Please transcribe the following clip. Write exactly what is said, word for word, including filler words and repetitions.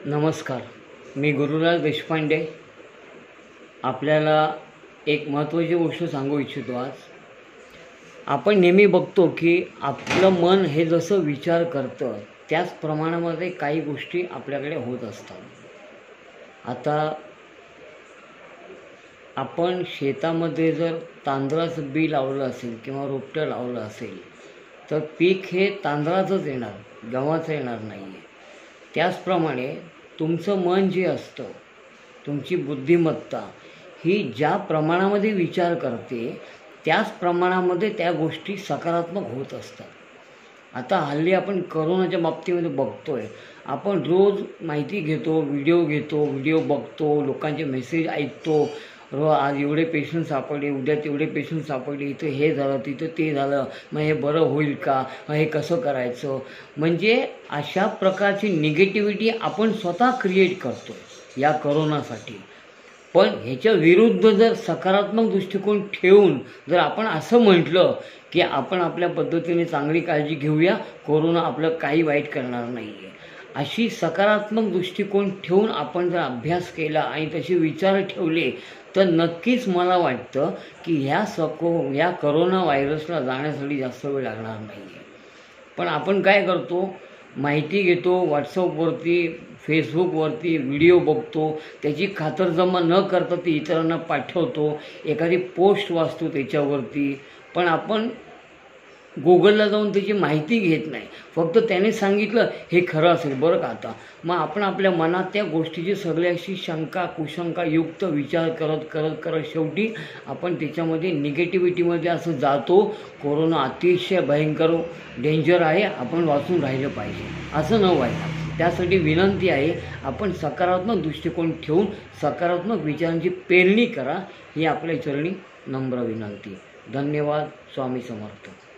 नमस्कार, मी गुरुराज देशपांडे आपल्याला एक महत्त्वाची गोष्ट सांगू इच्छितो। आज आपण नेहमी बघतो की आपलं मन हे जसं विचार करतं त्याच प्रमाणामध्ये काही गोष्टी आपल्याकडे होत असतात। आता आपण शेतामध्ये जर तांदळाचं बी लावलं असेल किंवा रोपटं लावलं असेल तर पीक हे तांदळाचंच येणार, गव्हाचं येणार नाही आहे। त्याचप्रमाणे तुमचं मन जे असतं, तुमची बुद्धिमत्ता ही ज्या प्रमाणामध्ये विचार करते त्याच प्रमाणामध्ये त्या गोष्टी सकारात्मक होत असतात। आता हल्ली आपण करोनाच्या बाबतीमध्ये बघतोय, आपण रोज माहिती घेतो, व्हिडिओ घेतो, व्हिडिओ बघतो, लोकांचे मेसेज ऐकतो। रो आज एवढे पेशंट सापडले, उद्या तेवढे पेशंट सापडले, इथं हे झालं, तिथं ते झालं, मग हे बरं होईल का, मग हे कसं करायचं। म्हणजे अशा प्रकारची निगेटिव्हिटी आपण स्वतः क्रिएट करतो या करोनासाठी। पण ह्याच्या विरुद्ध जर सकारात्मक दृष्टिकोन ठेवून जर आपण असं म्हटलं की आपण आपल्या पद्धतीने चांगली काळजी घेऊया, कोरोना आपलं काही वाईट करणार नाही आहे, अशी सकारात्मक दृष्टिकोन ठेवून आपण जर अभ्यास केला आणि तसे विचार ठेवले तर नक्कीच मला वाटतं की ह्या सको ह्या करोना व्हायरसला जाण्यासाठी जास्त वेळ लागणार नाही आहे। पण आपण काय करतो, माहिती घेतो, व्हॉट्सअपवरती फेसबुकवरती व्हिडिओ बघतो, त्याची खातरजमा न करता ती इतरांना पाठवतो, एखादी पोस्ट वाचतो त्याच्यावरती, पण आपण गुगलला जाऊन त्याची माहिती घेत नाही। फक्त त्याने सांगितलं हे खरं असेल बरं का, आता मग आपण आपल्या मनात त्या गोष्टीची सगळ्याशी शंका कुशंका युक्त विचार करत करत करत शेवटी आपण त्याच्यामध्ये निगेटिव्हिटीमध्ये असं जातो। कोरोना अतिशय भयंकर डेंजर आहे, आपण वाचून राहिलं पाहिजे, असं न व्हायला। त्यासाठी विनंती आहे, आपण सकारात्मक दृष्टिकोन ठेवून सकारात्मक विचारांची पेरणी करा, ही आपल्या चरणी नम्र विनंती। धन्यवाद। स्वामी समर्थ।